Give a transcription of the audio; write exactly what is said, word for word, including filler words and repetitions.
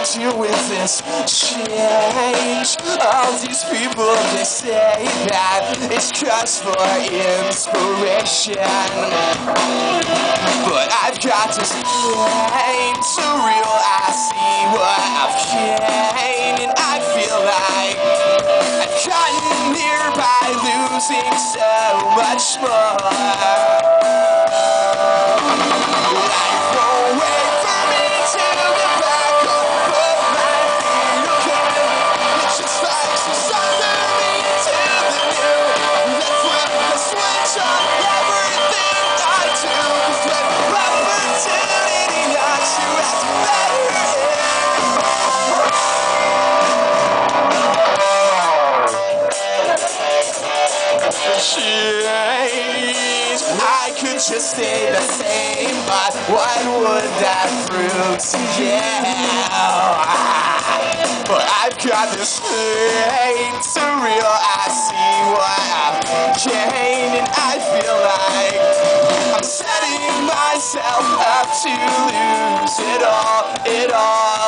deal with this change. All these people, they say that it's just for inspiration, but I've got this pain so real. I see what I've gained, and I feel like I've gotten near by losing so much more. Life won't wait for me to get back on both my feet again. It just likes to sucker me into the new. Let's flip the switch on everything I do. 'Cause when opportunity knocks you at the better Jeez, I could just stay the same, but what would that prove to you? But I've got this pain so real. I see what I've gained, and I feel like I'm setting myself up to lose it all, it all.